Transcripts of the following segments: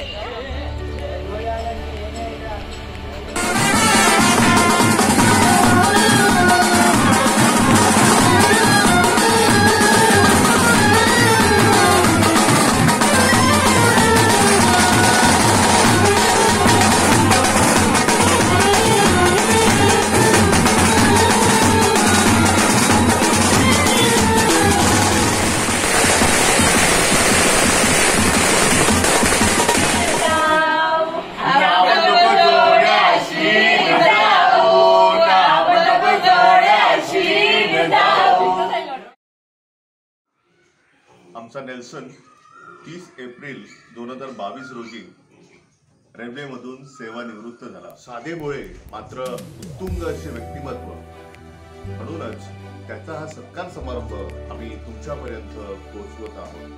आमचा Nelson 30 April 2022 रोजी रेल्वेमधून सेवानिवृत्त झाला। साधे भोळे मात्र उत्तुंग असे व्यक्तिमत्व, म्हणूनच त्याचा हा सत्कार समारंभ आम्ही तुमच्यापर्यंत पोहोचवत आहोत।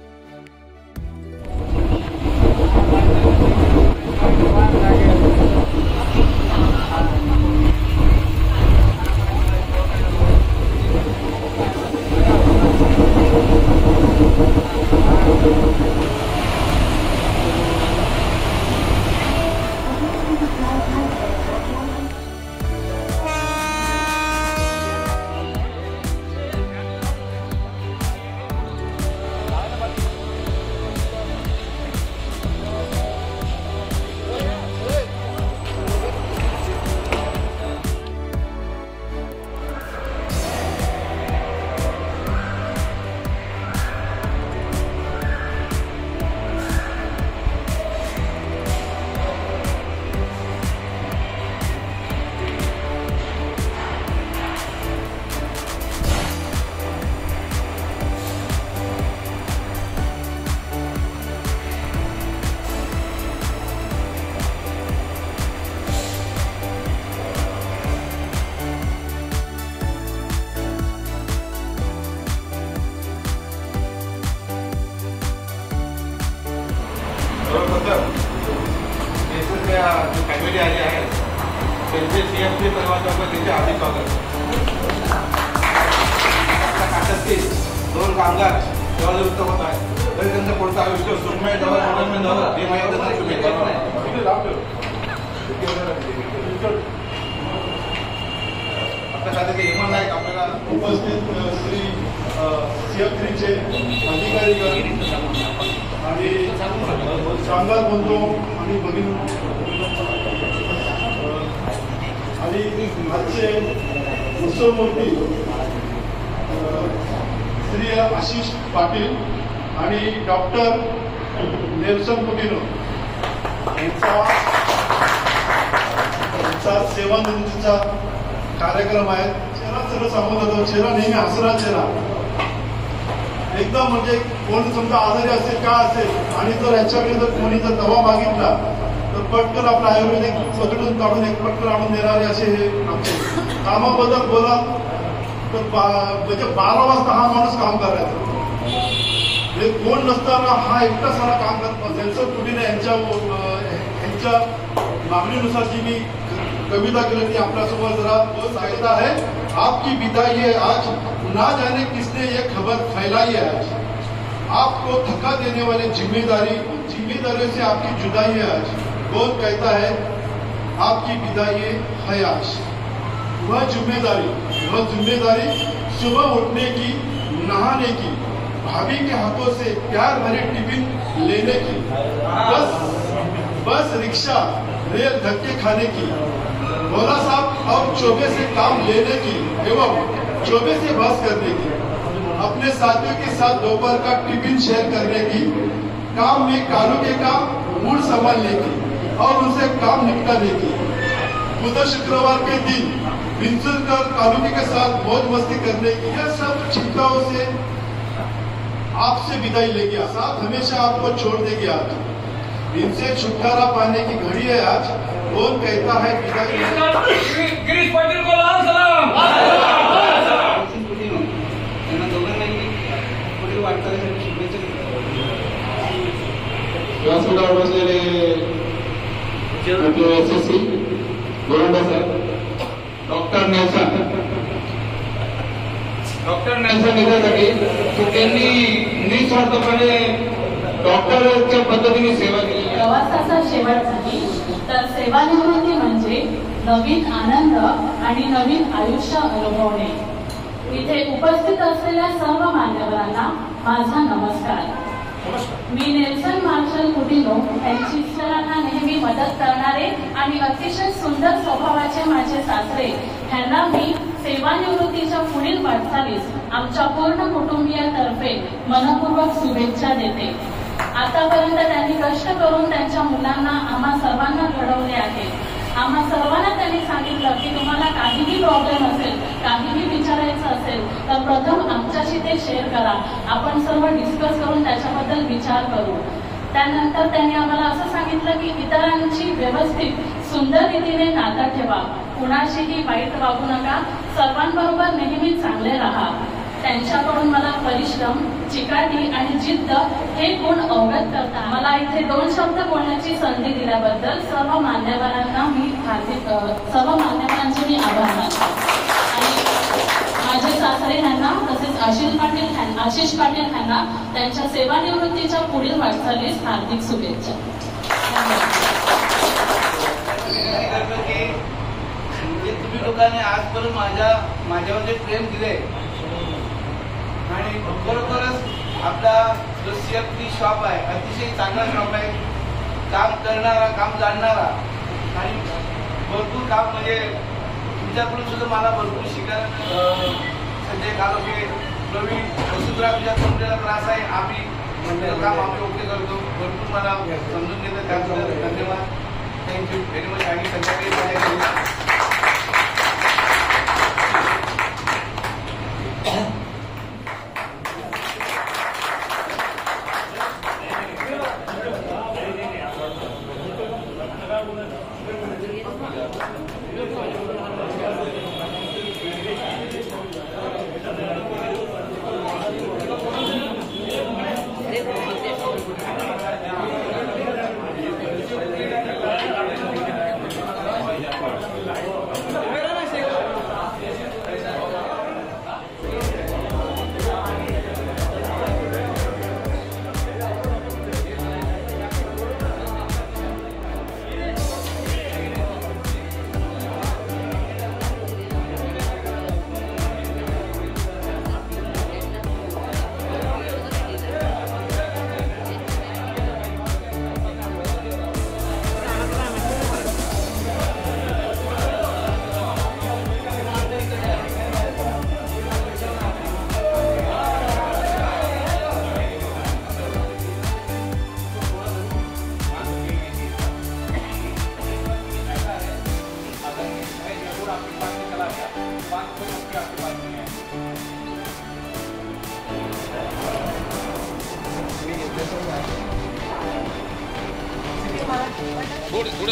जो फॅमिली आली आहे त्यांचे सीएमसी परिवारासोबत त्यांचे हार्दिक स्वागत। खात्यातील 2 कामगार सेवानिवृत्त होत आहे, तरी त्यांचं पुढचं आयुष्य सुखमय जावं, आनंदमय जावं हे माझ्या त्यांना शुभेच्छा। आपल्या खात्याचे हेमंत नाईक आपल्याला उपस्थित श्री CF3चे अधिकारी आणि कामगार बंधू आणि भगिनी आणि आजचे उत्सवमूर्ती श्री आशिष पाटील आणि डॉक्टर नेल्सन पुटिनो यांचा सेवानिवृत्तीचा कार्यक्रम आहे। चेहरा सगळं सांगून जातो, चेहरा नेहमी हसरा चेहरा, एकदम म्हणजे कोण समजा आजारी असेल का असेल आणि जर ह्याच्याकडे जर कोणी जर दवा मागितला तर पटकन आपला आयुर्वेदिक पकडून काढून एक पटकन आणून देणारे असे हे आमचे। कामाबद्दल बोला तर म्हणजे 12 वाजता हा माणूस काम करायचा, हे कोण नसताना हा एकटा सारा काम करत नेल्सन पुटिनो यांच्या मागणीनुसार जी मी कविता केली ती आपल्यासोबत जरा सांगितलं आहे। आपकी विदाई है आज, ना जाने किसने ये खबर फैलाई है आज, आपको थका देने वाली जिम्मेदारियों से आपकी जुदाई है आज। कौन कहता है आपकी विदाई है आज, वह जिम्मेदारी सुबह उठने की, नहाने की, भाभी के हाथों से प्यार भरे टिफिन लेने की, बस रिक्शा रेल धक्के खाने की, भोला साहब और चौबे से काम लेने की एवं चौबे से बस करने की, अपने साथियों के साथ दोपहर का टिफिन शेयर करने की, काम में कानू के काम मूड संभालने की और उनसे काम निपटाने की, बुध शुक्रवार के दिन बिंसुल कर कानूनी के साथ मौज मस्ती करने की, यह सब चिंताओं से आपसे विदाई लेगी। साथ हमेशा आपको छोड़ देगी आज, इनसे छुटकारा पाने की घड़ी है आज। कौन कहता है गिरीश पाटील को लाल सलाम। व्यासपीठावर बसलेले आपले SSC गोरंडा साहेब, डॉक्टर नेल्सन याच्यासाठी की त्यांनी निस्वार्थपणे डॉक्टरच्या पद्धतीने सेवा केली। प्रवासाचा शेवट नाही, तर सेवानिवृत्ती म्हणजे नवीन आनंद आणि नवीन आयुष्य अनुभवणे. इथे उपस्थित असलेल्या सर्व मान्यवरांना माझा नमस्कार. मी नेल्सन मार्शल कुटिनो यांची इतरांना नेहमी मदत करणारे आणि अतिशय सुंदर स्वभावाचे माझे सासरे ह्यांना मी सेवानिवृत्तीच्या पुढील वाटचालीस आमच्या पूर्ण कुटुंबियातर्फे मनपूर्वक शुभेच्छा देते. आतापर्यंत त्यांनी कष्ट करून त्यांच्या मुलांना आम्हा सर्वांना घडवले आहे. आम्हा सर्वांना त्यांनी सांगितलं की तुम्हाला काहीही प्रॉब्लेम असेल, काहीही विचारायचं असेल तर प्रथम आमच्याशी ते शेअर करा, आपण सर्व डिस्कस करून त्याच्याबद्दल विचार करू. त्यानंतर त्यांनी आम्हाला असं सांगितलं की इतरांची व्यवस्थित सुंदर रीतीने नातं ठेवा, कुणाशीही वाईट वागू नका, सर्वांबरोबर नेहमी चांगले राहा. त्यांच्याकडून मला परिश्रम, चिकाटी आणि जिद्द हे गुण अवगत करता मला इथे 2 शब्द बोलण्याची संधी दिल्याबद्दल सर्व मान्यवरांचे मी आभार मानते. आणि माझे सासरे यांना तसेच आशिष पाटील यांना त्यांच्या सेवानिवृत्तीच्या पुढील वाटचालीस हार्दिक शुभेच्छा. तुम्ही लोकांनी आजपर्यंत माझ्यावर जे प्रेम दिले आणि खरोखरच आपला जो CFT शॉप आहे अतिशय चांगला शॉप आहे. काम करणारा, काम जाणणारा आणि भरपूर काम म्हणजे तुमच्याकडून सुद्धा मला भरपूर शिकायला संजय कालोखे, प्रवीण, वसुंधरा तुझ्या कोणत्याला त्रास आहे, आम्ही म्हणलेलं काम आम्ही ओके करतो. भरपूर मला समजून घेतलं त्याबद्दल धन्यवाद. Thank you very much. आणि संध्याकाळी माझ्याकडे थोडे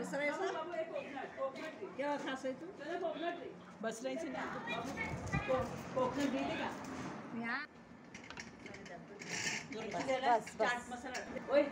बसरायचं केव्हा खायचं तू बसरायचं नाही कोकणात देते का चाट मसाला होय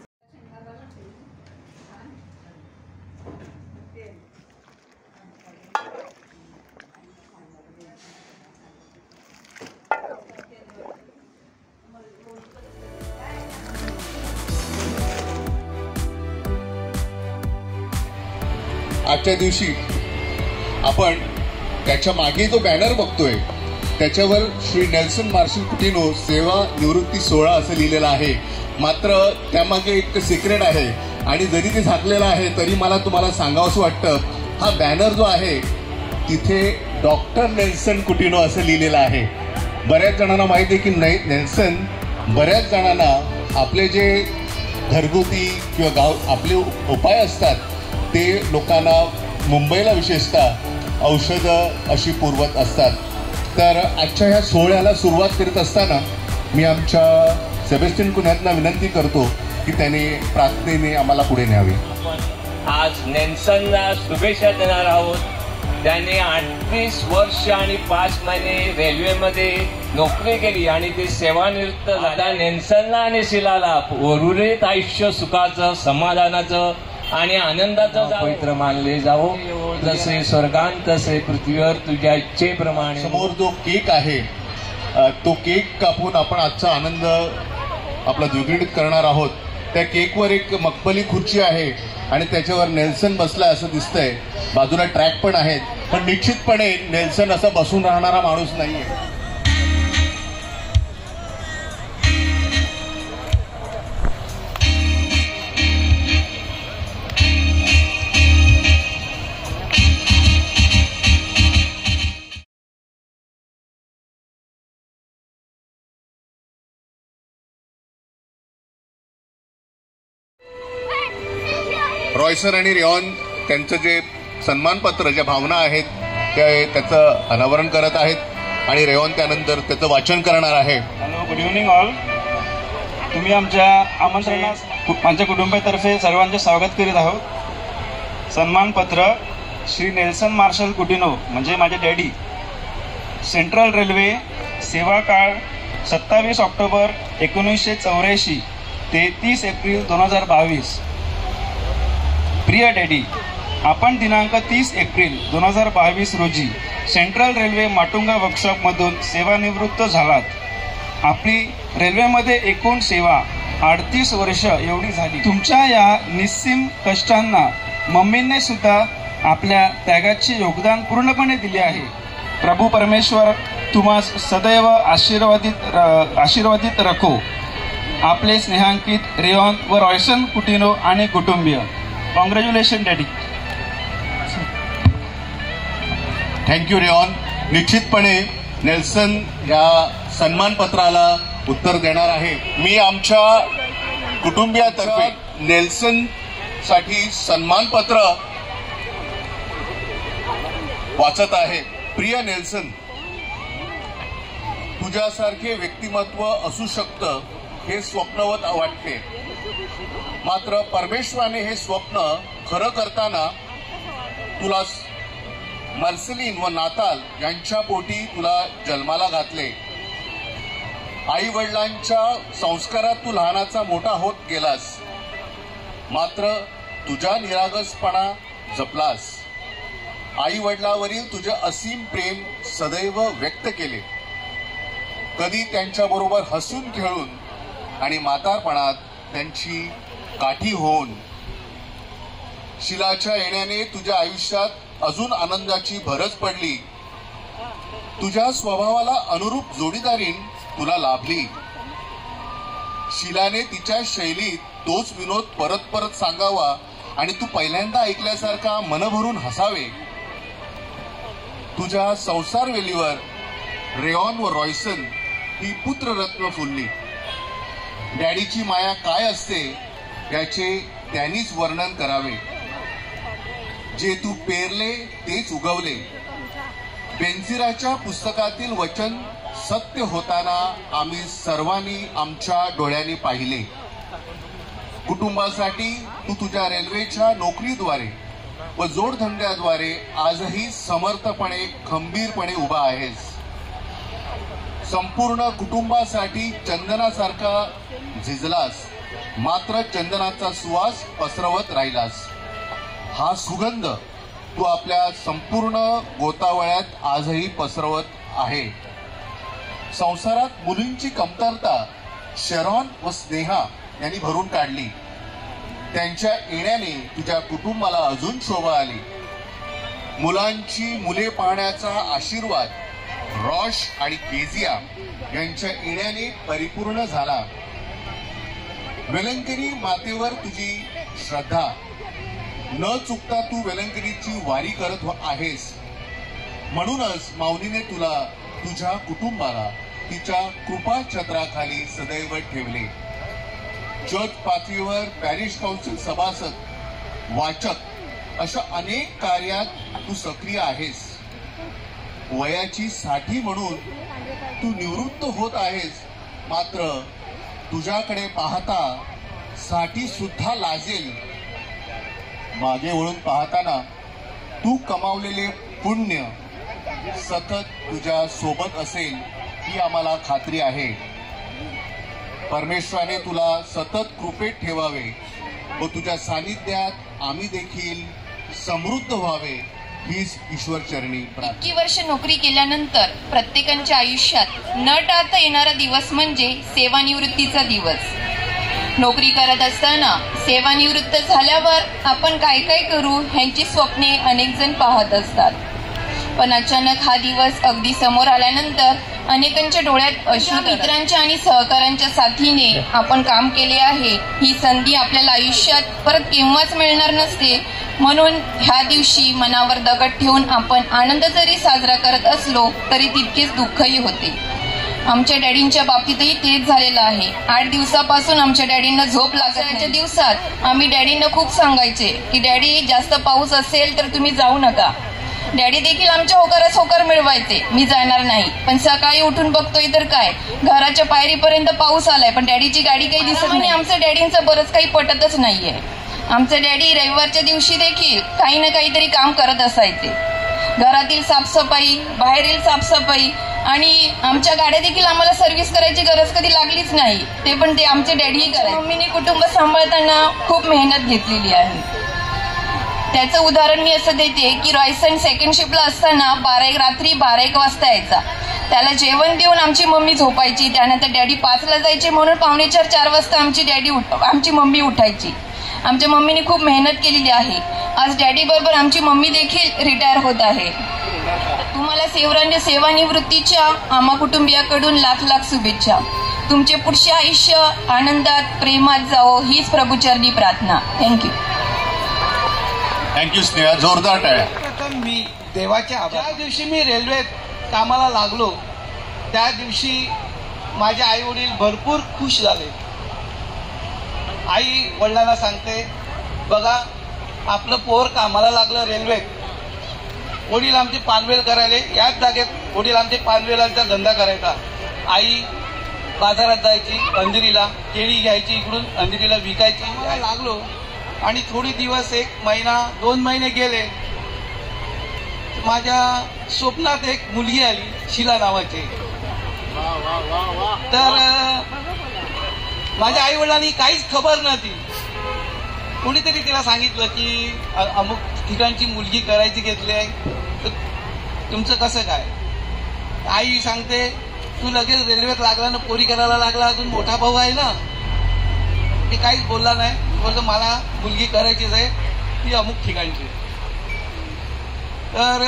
आजच्या दिवशी आपण त्याच्या मागे जो बॅनर बघतोय त्याच्यावर श्री नेल्सन मार्शल कुटिनो सेवा निवृत्ती सोहळा असं लिहिलेलं आहे. मात्र त्यामागे एक सिक्रेट आहे आणि जरी ते झाकलेलं आहे तरी मला तुम्हाला सांगावंसं वाटतं, हा बॅनर जो आहे तिथे डॉक्टर नेल्सन कुटिनो असं लिहिलेलं आहे. बऱ्याच जणांना माहिती आहे की नेल्सन बऱ्याच जणांना आपले जे घरगुती किंवा गाव आपले उपाय असतात ते लोकांना मुंबईला विशेषतः औषधं अशी पुरवत असतात. तर आजच्या ह्या सोहळ्याला सुरुवात करीत असताना मी आमच्या सेबेस्टियन कुन्यातना विनंती करतो की त्यांनी प्रार्थनेने आम्हाला पुढे न्यावे. आज नेल्सनला शुभेच्छा देणार आहोत. त्याने 38 वर्ष आणि 5 महिने रेल्वेमध्ये नोकरी केली आणि ते सेवानिवृत्त झाला. नेल्सनला आणि शिलाला उर्वरित आयुष्य सुखाचं, समाधानाचं आणि आनंदाचं पवित्र मानले जावो. जसे स्वर्गात तसे पृथ्वीवर तुझ्या इच्छेप्रमाणे. समोर जो केक आहे तो केक कापून आपण आजचा आनंद आपला द्विगुणित करणार आहोत. त्या केकवर एक मखमली खुर्ची आहे आणि त्याच्यावर नेल्सन बसलाय असं दिसतंय. बाजूला ट्रॅक पण आहेत, पण निश्चितपणे नेल्सन असा बसून राहणारा माणूस नाहीये. रॉयसन आणि रेऑन त्यांचं जे सन्मानपत्र, ज्या भावना आहेत त्याचं अनावरण करत आहेत आणि रेऑन त्यानंतर त्याचं वाचन करणार आहे. Hello, good evening all. तुम्ही आमच्या आमंत्रणास माझ्या कुटुंबातर्फे सर्वांचे स्वागत करीत आहोत. सन्मानपत्र श्री नेल्सन मार्शल कुटिनो म्हणजे माझे डॅडी. सेंट्रल रेल्वे सेवा काळ 27 ऑक्टोबर 1984 ते 30 एप्रिल 2022. प्रिय डॅडी, आपण दिनांक 30 एप्रिल 2022 रोजी सेंट्रल रेल्वे माटुंगा वर्कशॉपमधून सेवानिवृत्त झालात. आपली रेल्वेमध्ये एकूण सेवा 38 वर्ष एवढी झाली. तुमच्या या निस्सीम कष्टांना मम्मीने सुद्धा आपल्या त्यागाचे योगदान पूर्णपणे दिले आहे. प्रभू परमेश्वर तुम्हास सदैव आशीर्वादित रखो. आपले स्नेहांकित रेऑन व रॉयसन कुटिनो आणि कुटुंबीय. Congratulation daddy. थँक्यू रेऑन. निश्चितपणे नेल्सन या सन्मानपत्राला उत्तर देणार आहे. मी आमच्या कुटुंबियातर्फे नेल्सन साठी सन्मानपत्र वाचत आहे. प्रिय नेल्सन, तुझ्यासारखे व्यक्तिमत्व असू शकतं हे स्वप्नवत वाटते. मात्र परमेश्वराने हे स्वप्न खरं करताना तुला मार्सेलिन व नाताल यांच्या पोटी तुला जन्माला घातले. आई वडिलांच्या संस्कारात तू लहानाचा मोठा होत गेलास. मात्र तुझा निरागसपणा जपलास. आई वडिलांवरील तुझे असीम प्रेम सदैव व्यक्त केले. कधी त्यांच्याबरोबर हसून खेळून आणि म्हातारपणात त्यांची काठी होऊन. शिलाच्या येण्याने तुझ्या आयुष्यात अजून आनंदाची भरच पडली. तुझ्या स्वभावाला अनुरूप जोडीदारीन तुला लाभली. शिलाने तिच्या शैलीत तोच विनोद परत परत सांगावा आणि तू पहिल्यांदा ऐकल्यासारखा मनभरून हसावे. तुझ्या संसार वेलीवर रेऑन व रॉयसन ही पुत्ररत्न फुलली. डॅडीची माया काय असते याचे त्यांनीच वर्णन करावे. जे तू पेरले तेच उगवले. बेन्झिराच्या पुस्तकातील वचन सत्य होताना आम्ही सर्वांनी आमच्या डोळ्यांनी पाहिले. कुटुंबासाठी तू तुझ्या रेल्वेच्या नोकरीद्वारे व जोडधंद्याद्वारे आजही समर्थपणे खंबीरपणे उभा आहेस. संपूर्ण कुटुंबासाठी चंदनासारखा झिजलास, मात्र चंदनाचा सुवास पसरवत राहिलास. हा सुगंध तू आपल्या संपूर्ण गोतावळ्यात आजही पसरवत आहे. संसारात मुलींची कमतरता शरॉन व स्नेहा यांनी भरून काढली. त्यांच्या येण्याने तुझ्या कुटुंबाला अजून शोभा आली. मुलांची मुले पाहण्याचा आशीर्वाद रॉश आणि केजिया यांच्या येण्याने परिपूर्ण झाला. वेलंकनी मातेवर तुझी श्रद्धा, न चुकता तू वेलंकनीची वारी करत आहेस. म्हणूनच माऊलीने तुला तुझ्या कुटुंबाला तिच्या कृपा छत्राखाली सदैव ठेवले. जज पातळीवर पॅरिश काउन्सिल सभासद, वाचक अशा अनेक कार्यात तू सक्रिय आहेस. वयाची 60 म्हणून तू निवृत्त होत आहेस, मात्र तुझ्याकडे पाहता 60 सुद्धा लाजेल. मागे वळून पाहताना तू कमावलेले पुण्य सतत तुझ्या सोबत असेल ही आम्हाला खात्री आहे. परमेश्वराने तुला सतत कृपेत ठेवावे व तुझ्या सानिध्यात आम्ही देखील समृद्ध व्हावे हीच ईश्वर चरणी प्रार्थना. इतकी वर्ष नोकरी केल्यानंतर प्रत्येकाच्या आयुष्यात न टाळता येणारा दिवस म्हणजे सेवानिवृत्तीचा दिवस. नोकरी करत असताना सेवानिवृत्त झाल्यावर आपण काय काय करू ह्यांची स्वप्ने अनेक जण पाहत असतात. पण अचानक हा दिवस अगदी समोर आल्यानंतर अनेकांच्या डोळ्यात अश्रू. मित्रांच्या आणि सहकाऱ्यांच्या साथीने आपण काम केले आहे, ही संधी आपल्याला आयुष्यात परत केव्हाच मिळणार नसते. म्हणून ह्या दिवशी मनावर दगड ठेवून आपण आनंद जरी साजरा करत असलो तरी तितकेच दुःखही होते. आमच्या डॅडींच्या बाबतीतही तेच झालेलं आहे. 8 दिवसापासून आमच्या डॅडींना झोप लागण्याच्या दिवसात आम्ही डॅडींना खूप सांगायचे की डॅडी जास्त पाऊस असेल तर तुम्ही जाऊ नका. डॅडी देखील आमच्या होकारास होकार मिळवायचे, मी जाणार नाही. पण सकाळी उठून बघतोय तर काय, घराच्या पायरीपर्यंत पाऊस आलाय पण डॅडीची गाडी काही दिसत नाही. आमचं डॅडींचं बरंच काही पटतच नाहीये. आमचे डॅडी रविवारच्या दिवशी देखील काही ना काहीतरी काम करत असायचे. घरातील साफसफाई, बाहेरील साफसफाई आणि आमच्या गाड्या देखील आम्हाला सर्व्हिस करायची गरज कधी लागलीच नाही. ते पण ते आमचे डॅडीही करायचे. मम्मीने कुटुंब सांभाळताना खूप मेहनत घेतलेली आहे. त्याचं उदाहरण मी असं देते की रॉयसन सेकंड शिफ्टला असताना रात्री 12-1 वाजता यायचा. त्याला जेवण देऊन आमची मम्मी झोपायची. त्यानंतर डॅडी 5ला जायचे म्हणून 3:45-4 वाजता आमची मम्मी उठायची. आमच्या मम्मीने खूप मेहनत केलेली आहे. आज डॅडी बरोबर आमची मम्मी देखील रिटायर होत आहे. तुम्हाला सेवानिवृत्तीच्या आम्हा कुटुंबियाकडून लाख लाख शुभेच्छा. तुमचे पुढचे आयुष्य आनंदात प्रेमात जावो हीच प्रभूचरणी प्रार्थना. थँक्यू. थँक्यू स्नेहा, जोरदार टाळ्या. प्रथम मी देवाच्या ज्या दिवशी मी रेल्वेत कामाला लागलो त्या दिवशी माझे आई वडील भरपूर खुश झाले. आई वडिलांना सांगते, बघा आपलं पोर कामाला लागलं रेल्वेत. वडील आमचे पानवेल करायले, याच जागेत वडील आमचे पानवेलांचा धंदा करायचा. आई बाजारात जायची, अंधेरीला केळी घ्यायची, इकडून अंधेरीला विकायची. लागलो आणि थोडी दिवस 1 महिना 2 महिने गेले. माझ्या स्वप्नात एक मुलगी आली, शिला नावाची. तर माझ्या आई वडिलांनी काहीच खबर नव्हती. कोणीतरी तिला सांगितलं की अमुक ठिकाणची मुलगी करायची घेतली आहे, तर तुमचं कसं काय. आई सांगते, तू लगेच रेल्वेत लागला ना, पोरी करायला लागला, अजून मोठा भाऊ आहे ना. मी काहीच बोलला नाही. बोलतो मला मुलगी करायचीच आहे, ती अमुक ठिकाणची. तर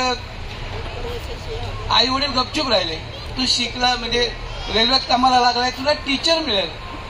आई वडील गपचूप राहिले. तू शिकला म्हणजे रेल्वेत कामाला लागलाय, तुला टीचर मिळेल,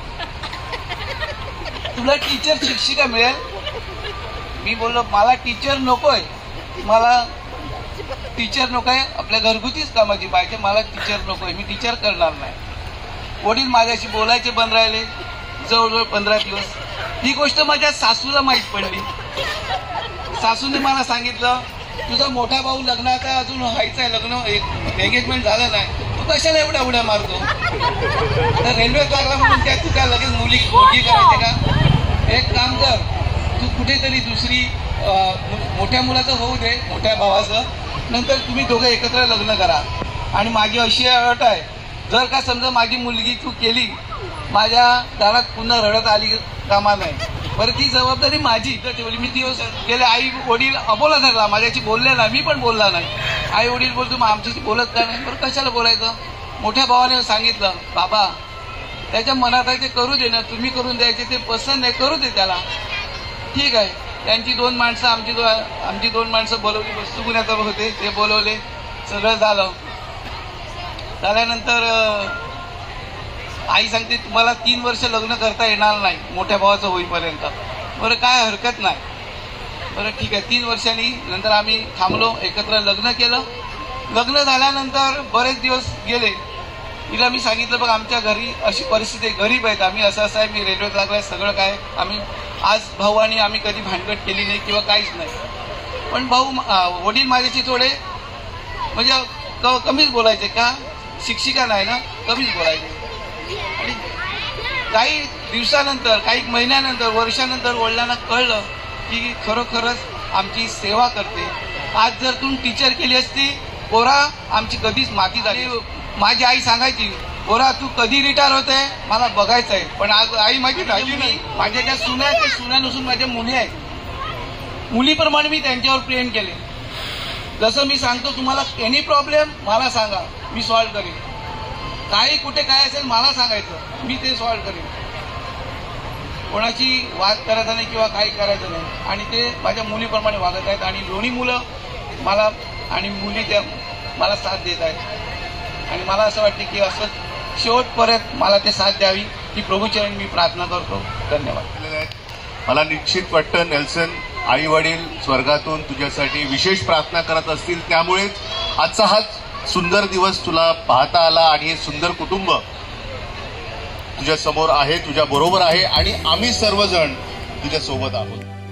तुला टीचर शिक्षिका मिळेल. मी बोललो मला टीचर नकोय, मला टीचर नकोय, आपल्या घरगुतीच कामाची पाहिजे, मला टीचर नकोय, मी टीचर करणार नाही. वडील माझ्याशी बोलायचे बंद राहिले जवळजवळ 15 दिवस. ही गोष्ट माझ्या सासूला माहीत पडली. सासूने मला सांगितलं, तुझा मोठा भाऊ लग्नाचा अजून व्हायचंय, लग्न एंगेजमेंट झालं नाही, तू कशाला एवढ्या उड्या मारतो. तर रेल्वेत लागला म्हणून त्या तुझ्या लगेच मुलगी करायची का. एक काम कर, तू कुठेतरी दुसरी मोठ्या मुलाचं होऊ दे, मोठ्या भावाचं, नंतर तुम्ही दोघं एकत्र लग्न करा. आणि माझी अशी अट आहे, जर का समजा माझी मुलगी तू केली, माझ्या दारात पुन्हा रडत आली कामा नाही. बरं, ती जबाबदारी माझी तर ठेवली. मी दिवस गेले आई वडील अबोला धरला, माझ्याशी बोलले नाही, मी पण बोलला नाही. आई वडील बोलतो मग आमच्याशी बोलत का नाही. बरं, कशाला बोलायचं. मोठ्या भावाने सांगितलं, बाबा त्याच्या मनात आहे ते करू दे ना, तुम्ही करून द्यायचे, ते पसंत आहे करू दे त्याला. ठीक आहे. त्यांची दोन माणसं आमची दोन माणसं बोलवली, वस्तू गुन्ह्यात होते, ते बोलवले, सगळं झालं. झाल्यानंतर आई सांगते तुम्हाला 3 वर्ष लग्न करता येणार नाही मोठ्या भावाचं होईपर्यंत. बरं, काय हरकत नाही. बरं ठीक आहे. 3 वर्षांनी नंतर आम्ही थांबलो, एकत्र लग्न केलं. लग्न झाल्यानंतर बरेच दिवस गेले. तिला मी सांगितलं बघ आमच्या घरी अशी परिस्थिती आहे, गरीब आहेत आम्ही, असं आहे, मी रेल्वेत लागलाय, सगळं काय आम्ही आज भाऊ आणि आम्ही कधी भांडगट केली नाही किंवा काहीच नाही. पण भाऊ वडील माझ्याशी थोडे म्हणजे कमीच बोलायचे. का शिक्षिका नाही ना, कमीच बोलायचे. आणि काही दिवसानंतर, काही महिन्यानंतर, वर्षानंतर वडिलांना कळलं की खरोखरच आमची सेवा करते. आज जर तू टीचर केली असती पोरा आमची कधीच माती झाली. माझी आई सांगायची, पोरा तू कधी रिटायर होते मला बघायचं आहे. पण आज आई माझी राहिली नाही. माझ्या ज्या सुना आहेत ते सुना नसून माझ्या मुली आहेत. मुलीप्रमाणे मी त्यांच्यावर प्रेम केले. जसं मी सांगतो तुम्हाला एनी प्रॉब्लेम मला सांगा, मी सॉल्व्ह करेन. काही कुठे काय असेल मला सांगायचं, मी ते सॉल्व्ह करेन. कोणाची वाद करायचा नाही किंवा काही करायचं नाही. आणि ते माझ्या मुलीप्रमाणे वागत आहेत. आणि दोन्ही मुलं मला आणि मुली त्या मला साथ देत आहेत. आणि मला असं वाटतं की असं शेवटपर्यंत मला ते साथ द्यावी ही प्रभूचरण मी प्रार्थना करतो. धन्यवाद. मला निश्चित वाटतं नेल्सन आई वडील स्वर्गातून तुझ्यासाठी विशेष प्रार्थना करत असतील. त्यामुळेच आजचा हा सुंदर दिवस तुला पाहता आला आणि हे सुंदर कुटुंब तुझ्या समोर आहे, तुझ्या बरोबर आहे आणि आम्ही सर्वजण तुझ्या सोबत आहोत.